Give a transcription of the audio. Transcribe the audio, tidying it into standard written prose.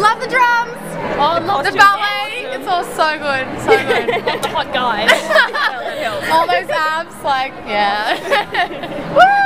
love the drums. Oh, love The ballet. It's all so good. So good. Love the hot guys. All those abs, like, yeah. Woo!